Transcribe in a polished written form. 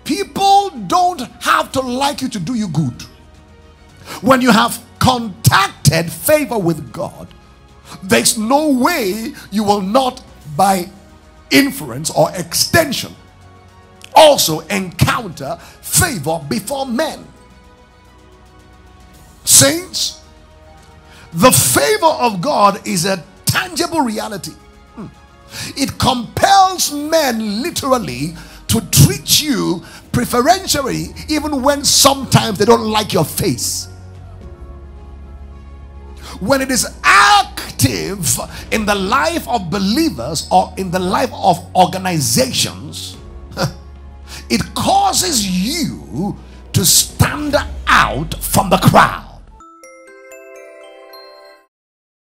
People don't have to like you to do you good. When you have contacted favor with God, there's no way you will not, by inference or extension, also encounter favor before men. Saints, the favor of God is a tangible reality. It compels men literally to treat you preferentially, even when sometimes they don't like your face. When it is active in the life of believers or in the life of organizations, it causes you to stand out from the crowd.